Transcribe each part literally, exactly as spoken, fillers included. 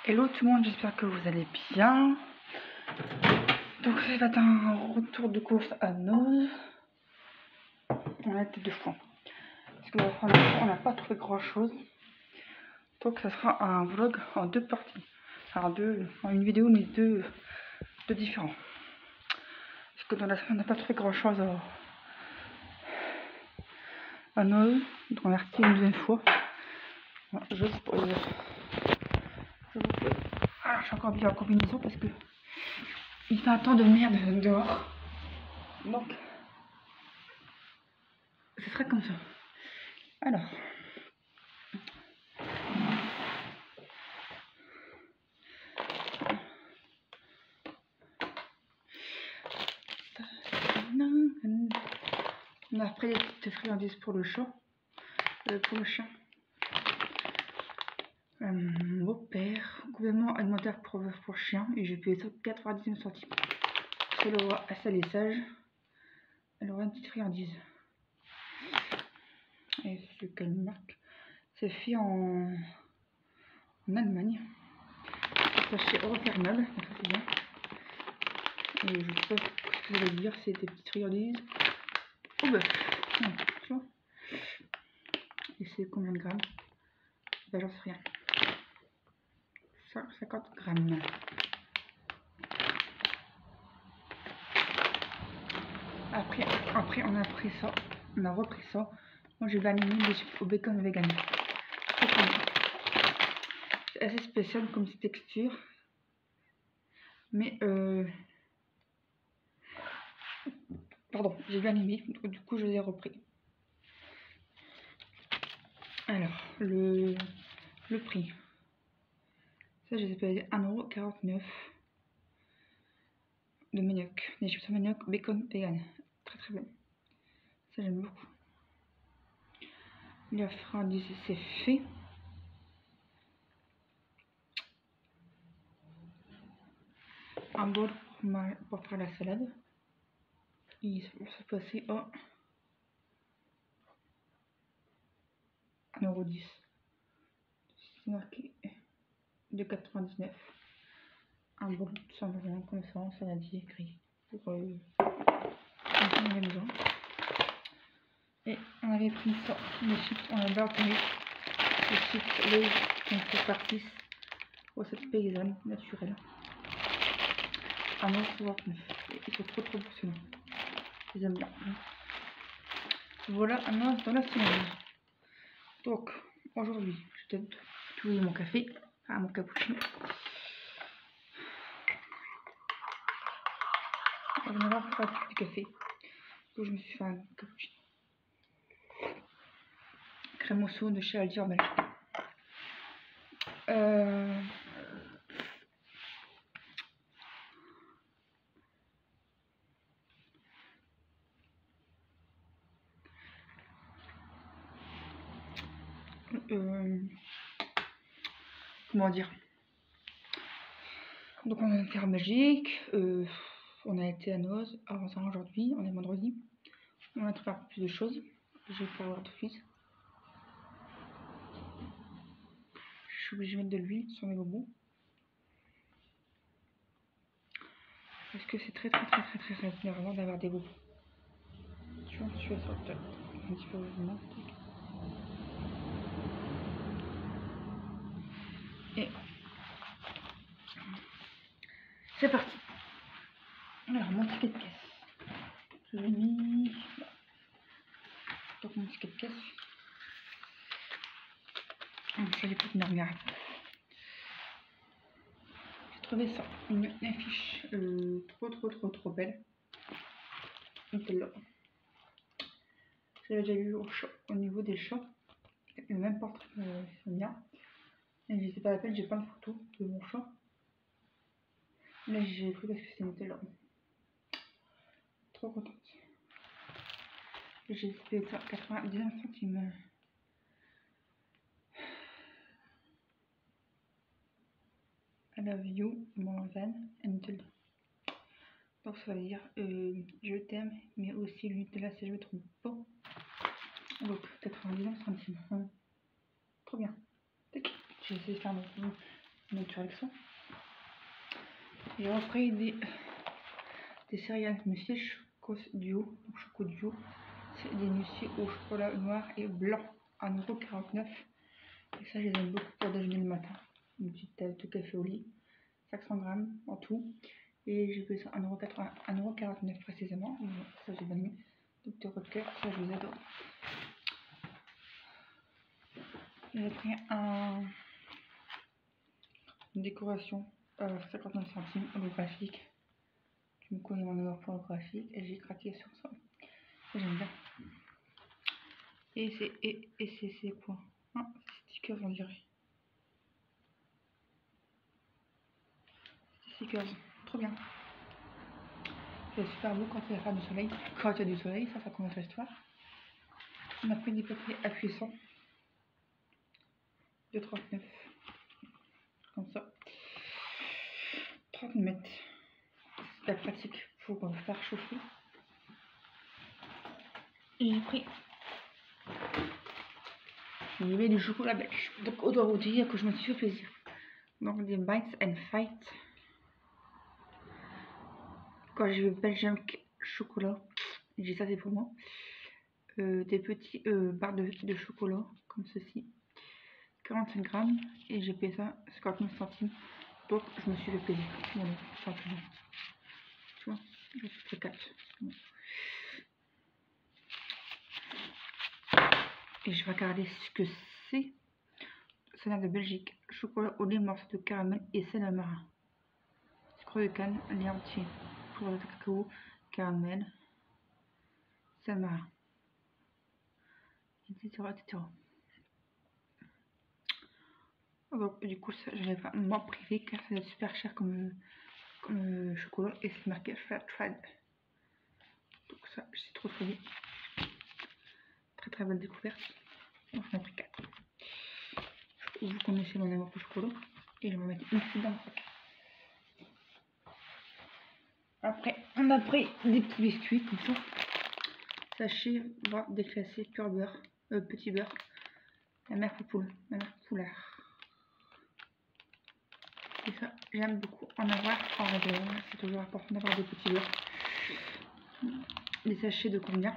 Hello tout le monde, j'espère que vous allez bien. Donc ça va être un retour de course à Noz. On a été deux fois. Parce qu'on n'a pas trouvé grand chose. Donc ça sera un vlog en deux parties. Alors deux, en une vidéo mais deux, deux différents. Parce que dans la semaine on n'a pas trouvé grand chose à, à Noz. Donc on a retiré une deuxième fois. Voilà, je vous pose. Je vous pose. Ah, je suis encore bien en combinaison parce que il fait un temps de merde dehors. Donc ce serait comme ça. Alors. On a pris des petites friandises pour le chat, euh, pour le chien. Euh, mon beau-père, complément alimentaire pour, pour chien, et j'ai payé ça quatre-vingt-dix-neuf centimes. Si elle aura un salissage, elle aura une petite friandise. Et c'est quelle marque? C'est fait en, en Allemagne. C'est chez Eurothermal, donc ça c'est bien. Et je sais pas ce que ça veut dire, c'est des petites friandises au bœuf. Non, tu vois. Et c'est combien de grammes? Ben j'en sais rien. cinquante grammes. Après, après on a pris ça, on a repris ça. Moi j'ai vanillé des chips au bacon vegan. C'est assez spécial comme texture. Mais euh... pardon, j'ai bien aimé, du coup je les ai repris. Alors, le, le prix. Ça je les ai payé un euro quarante-neuf de manioc. Des chips au manioc bacon vegan. Très très bon. Ça j'aime beaucoup. La friandise c'est fait. Un bol pour, ma, pour faire la salade. Il se passait à un euro dix. C'est marqué de quatre-vingt-dix-neuf. Un bol tout simplement comme ça, ça l'a dit écrit pour euh, la maison. Et on avait pris ça, les chips, on a bien pris les chips, les donc c'est parti pour cette paysanne naturelle. un euro soixante-neuf. Ils sont trop trop bons. Ils aiment bien. Voilà un os dans la semaine. Donc aujourd'hui, je vais peut-être trouver mon café, enfin mon cappuccino. Je vais avoir pas du café. Donc je me suis fait un cappuccino. Crème au saut de chez Aldi en Belgique. Euh... Euh... Comment dire? Donc on a été en Belgique, euh, on a été à Noz, avant ça aujourd'hui, on est vendredi. On a trouvé plus de choses. Je vais faire voir tout de suite. Je suis obligée de mettre de l'huile sur mes bobos. Parce que c'est très très très très très très énervant d'avoir des bobos. Tu vois, je vais sortir un petit peu vraiment. Et c'est parti. Alors mon ticket de caisse. Je l'ai mis. Donc mon ticket de caisse. Je l'ai pris une regarde. J'ai trouvé ça, une affiche euh, trop trop trop trop belle. Celle-là. J'avais déjà vu au, au niveau des chats. Le même portrait, euh, c'est bien. Et je sais pas la peine, j'ai plein de photos de mon chat. Là j'ai pris parce que c'était là. Trop contente. J'ai payé ça quatre-vingt-dix-neuf centimes. I love you more than until. Donc ça veut dire euh, je t'aime, mais aussi lui de là si je me trompe pas. Donc quatre-vingt-dix-neuf centimes. Hum. Trop bien. J'ai essayé de faire mon naturel ça. J'ai repris des, des céréales muesli Choco Duo, Choco Duo. C'est des muesli au chocolat noir et blanc à un euro quarante-neuf. Et ça, je les aime beaucoup pour déjeuner le matin. Une petite tasse de café au lit, cinq cents grammes en tout. Et j'ai payé ça un euro quarante-neuf précisément. Ça, j'ai bien aimé. Docteur Oetker, ça, je vous adore. J'ai pris un, une décoration euh, cinquante-neuf centimes holographique. Je me connais mon amour pour holographique et j'ai craqué sur ça. J'aime bien. Et c'est et, et c'est c'est quoi? Ah, c'est stickers on dirait. Stickers, trop bien. C'est super beau quand il y a du soleil. Quand il y a du soleil, ça, ça commence l'histoire. On a pris des papiers à cuisson de trente-neuf. Comme ça. trente mètres. C'est pratique pour euh, faire chauffer. Et j'ai pris j'ai mis du chocolat belge. Donc autant vous dire que je me suis fait plaisir. Donc des Bites and Fight. Quand je veux Belgium chocolat, j'ai ça c'est pour moi. Euh, des petits euh, barres de, de chocolat comme ceci. quarante-cinq grammes et j'ai payé ça cinquante-neuf centimes. Donc je me suis fait plaisir. Voilà, simplement. Tu vois, je fais quatre. Et je vais regarder ce que c'est. Ça vient de Belgique. Chocolat au lait, morceau de caramel et sel marin. Sucre de canne, lait entier. Poudre de cacao, caramel, sel marin. Etc. etc. Donc, du coup, ça, je l'ai pas moi privé car c'est super cher comme, comme euh, chocolat et c'est marqué Fair Trade. Donc, ça, c'est trop trop bien. Très très belle découverte. Donc, j'en ai pris quatre. Vous connaissez mon amour pour le chocolat et je vais mettre une petite dans le sac. Après, on a pris des petits biscuits comme ça. Sachet, bras déclassé, pur beurre, euh, petit beurre. La mère poule, la mère poulard. Et ça, j'aime beaucoup en avoir en réveil. C'est toujours important d'avoir des petits beurres. Les sachets de combien?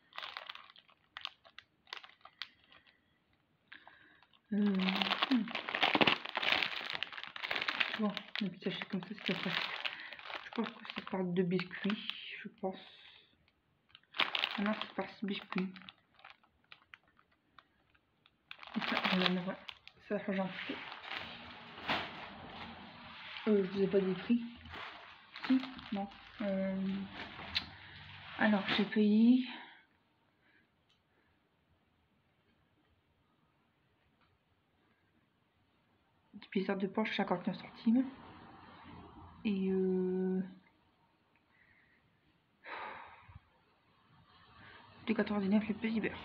euh, hmm. Bon, les petits sachets comme ça, c'est pas pratique. Je pense que c'est par deux biscuits, je pense. Ah non, c'est par six biscuits. Et ça, voilà, voilà. Ça change un petit peu. Euh, je vous ai pas dit le prix. Si, non. Euh... Alors, j'ai payé épisode de poche cinquante-neuf centimes. Et euh... de quatorze dix-neuf le petit beurre.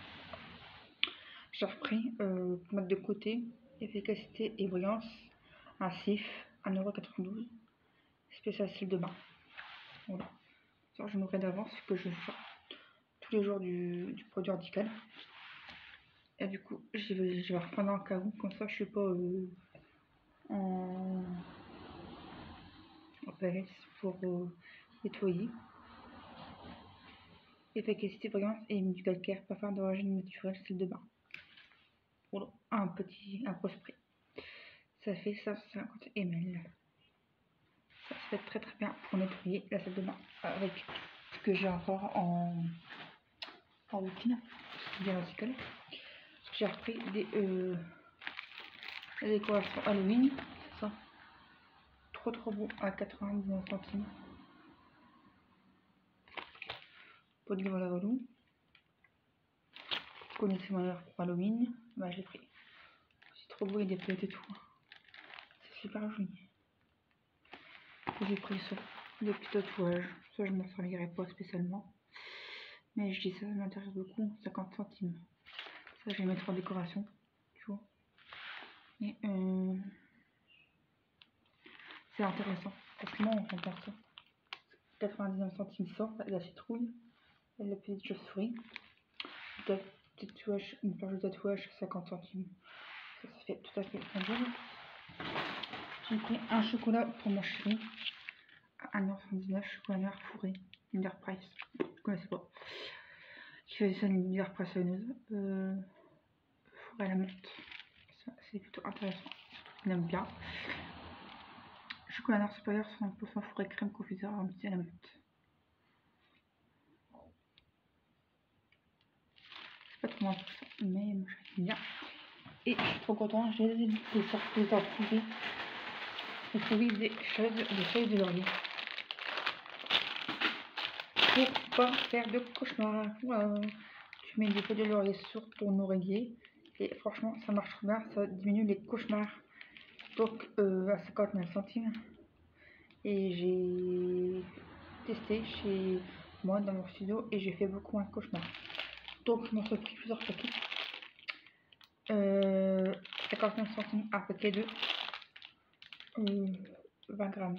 J'ai repris euh, pour mettre de côté, efficacité et brillance, un Cif, un euro quatre-vingt-douze, spécial style de bain. Voilà. Ça, je me d'avance que je fais tous les jours du, du produit radical. Et du coup, je vais, je vais reprendre un cas où, comme ça je suis pas euh, en, en P S pour euh, nettoyer. Efficacité, brillance et du calcaire, parfum d'origine naturelle, style de bain. Voilà, un petit, un gros spray. Ça fait cent cinquante millilitres. Ça se fait très très bien pour nettoyer la salle de bain avec ce que j'ai encore en, en routine. Bien radical. J'ai repris des, euh, des décorations Halloween. C'est ça. Trop trop beau à quatre-vingt-dix-neuf centimes. Pot de la relou. Vous connaissez mon heure pour Halloween. Bah, j'ai pris. C'est trop beau, il y a des feuilles et tout. C'est super joli. J'ai pris ça. Des petits tatouages. Ça, je ne m'en servirai pas spécialement. Mais je dis ça, ça m'intéresse beaucoup. cinquante centimes. Ça, je vais mettre en décoration. Tu vois. Et euh, c'est intéressant. Parce que moi, on compare ça. quatre-vingt-dix-neuf centimes ça. La citrouille. Et la petite chauve-souris. Tatouage, une page de tatouage, cinquante centimes. Ça, ça fait tout à fait un jour. J'ai pris un chocolat pour mon chéri à un euro soixante-dix-neuf, chocolat noir fourré, Kinder Price, je ne connaissais pas. Qui fait ça une Kinder Price soigneuse, euh, fourré à la menthe. Ça c'est plutôt intéressant, surtout qu'il aime bien. Chocolat noir supérieur, soixante pour cent fourré crème confiture arrondie à la menthe. Je sais pas trop comment tout ça, mais moi j'aime bien. Et je suis trop contente, j'ai des surprises à trouver. J'ai trouvé des choses, des feuilles de laurier. Pour pas faire de cauchemar. Wow. Tu mets des feuilles de laurier sur ton oreiller et franchement ça marche trop bien, ça diminue les cauchemars. Donc euh, à cinquante-neuf centimes. Et j'ai testé chez moi dans mon studio et j'ai fait beaucoup moins de cauchemars. Donc je m'en suis pris plusieurs paquets. Euh, cinquante-neuf centimes un paquet de euh, vingt grammes.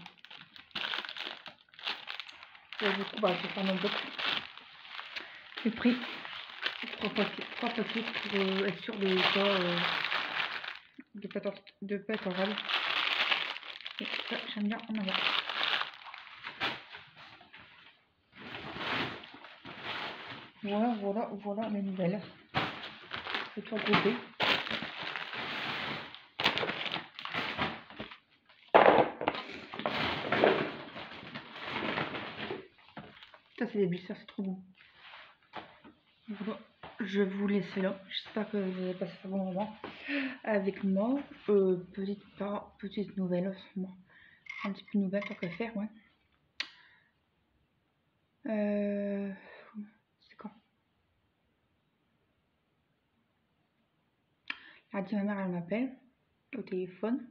Et du coup, bah, je vais faire beaucoup. J'ai pris trois paquets, trois paquets pour euh, être sûr de pas euh, de pas être, de pas être en râle. Et ça, j'aime bien en avoir. Voilà, voilà, voilà mes nouvelles. Je vais tout regrouper. Ça, c'est des blissures, c'est trop bon. Voilà. Je vous laisse là. J'espère que vous avez passé un bon moment avec moi. Euh, petite, pas, petite nouvelle en ce moment. Un petit peu de nouvelle tant qu'à faire, ouais. Euh, c'est quand lundi, ma mère, elle m'appelle au téléphone.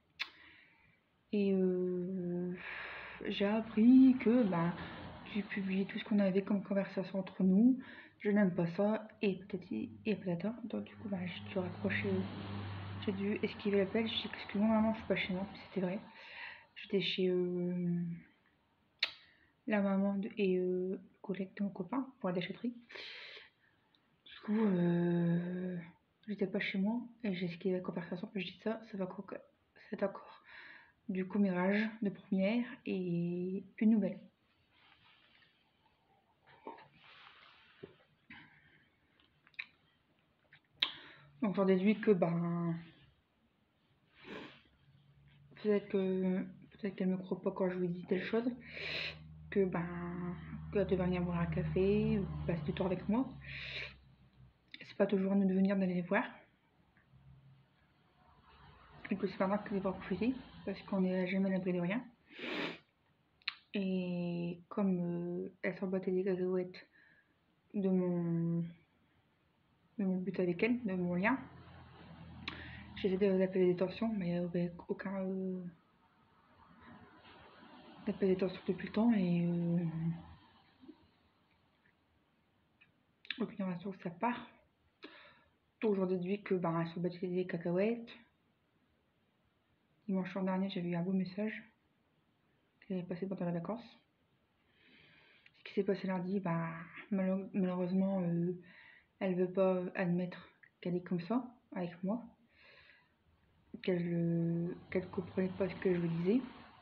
Et euh, j'ai appris que bah, tu publiais tout ce qu'on avait comme conversation entre nous. Je n'aime pas ça. Et peut-être et peut-être. Donc du coup, bah, j'ai dû raccrocher. J'ai dû esquiver l'appel. J'ai dit excuse-moi maman, je suis pas chez moi. C'était vrai. J'étais chez euh, la maman de, et euh, le collègue de mon copain pour la déchetterie. Du coup, euh, j'étais pas chez moi et j'ai esquivé la conversation. Je dis ça, ça va quoi, c'est d'accord. Du commérage de première et une nouvelle. Donc j'en déduis que ben peut-être que peut-être qu'elle me croit pas quand je lui dis telle chose, que ben qu'elle devait venir boire un café ou passer du temps avec moi. C'est pas toujours à nous de venir d'aller les voir. Et que c'est pas moi qui vais pas profiter parce qu'on n'est jamais à l'abri de rien. Et comme euh, elle s'emboîtait des cacahuètes de mon de mon but avec elle, de mon lien, j'ai essayé d'appeler des tensions, mais avec aucun euh, d'appel des tensions depuis le temps et euh, aucune raison que ça part. Donc j'en déduis que ben elle s'emboîtait des cacahuètes. Dimanche soir dernier, j'ai eu un beau message qu'elle avait passé pendant les vacances. Ce qui s'est passé lundi, bah, malheureusement, euh, elle veut pas admettre qu'elle est comme ça avec moi, qu'elle euh, qu'elle comprenait pas ce que je lui disais,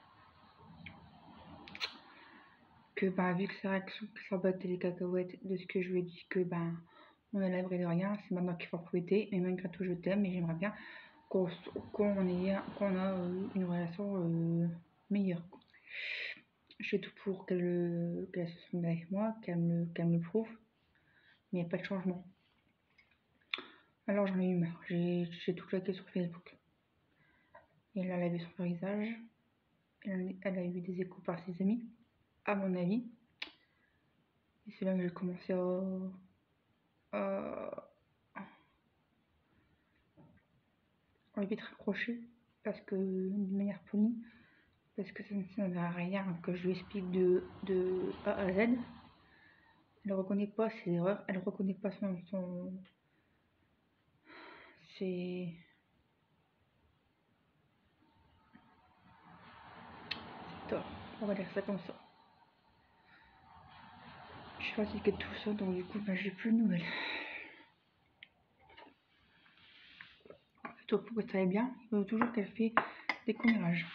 que bah, vu que c'est vrai qu'elle s'emboîtait les cacahuètes de ce que je lui ai dit, que bah, on est à l'abri de rien, c'est maintenant qu'il faut profiter, et malgré tout je t'aime et j'aimerais bien qu'on qu'on ait qu'on a euh, une relation euh, meilleure. Je fais tout pour qu'elle qu se sente avec moi, qu'elle me, qu'elle me prouve, mais il n'y a pas de changement. Alors j'en ai eu marre, j'ai tout claqué sur Facebook. Et là, elle a vu son visage, elle, elle a eu des échos par ses amis, à mon avis. Et c'est là que j'ai commencé à, à, à vite raccrocher, parce que, de manière polie, parce que ça ne sert à rien que je lui explique de, de A à Z. Elle ne reconnaît pas ses erreurs, elle ne reconnaît pas son... son ses... tort, on va dire ça comme ça. Je suis fatiguée de tout ça, donc du coup, bah, j'ai plus de nouvelles. Toi, pour que ça aille bien, il faut toujours qu'elle fait des commérages.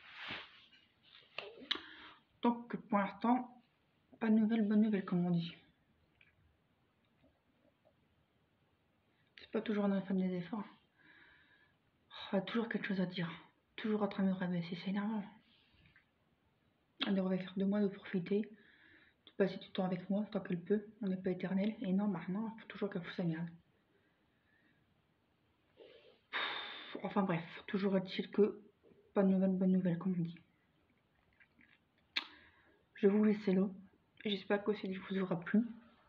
Donc pour l'instant, pas de nouvelles, bonnes nouvelles comme on dit. C'est pas toujours dans les des efforts. Oh, toujours quelque chose à dire. Toujours en train de me rabaisser, c'est énervant. Elle devrait faire de moi de profiter, de passer du temps avec moi tant qu'elle peut. On n'est pas éternel. Et non, maintenant, il faut toujours qu'elle fout sa merde. Enfin bref, toujours est-il que pas de nouvelles, bonnes nouvelles comme on dit. Je vais vous laisser là. J'espère que cette vidéo vous aura plu.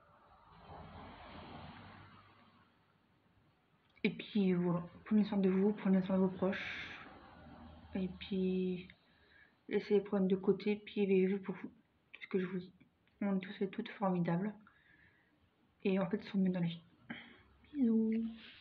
Et puis voilà, prenez soin de vous, prenez soin de vos proches. Et puis laissez les problèmes de côté, puis vivez pour vous. Tout ce que je vous dis. On est tous et toutes formidables. Et en fait, ils sont mieux dans la vie. Bisous.